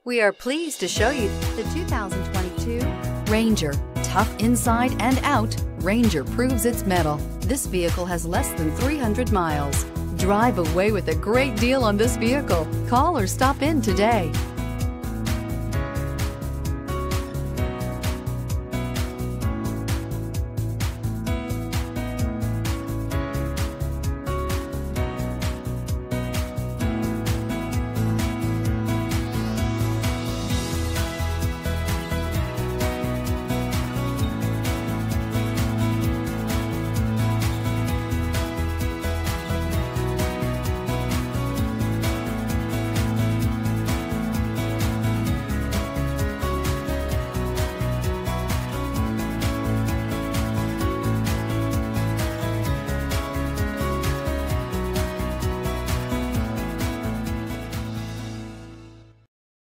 We are pleased to show you the 2022 Ranger. Tough inside and out, Ranger proves its mettle. This vehicle has less than 300 miles. Drive away with a great deal on this vehicle. Call or stop in today.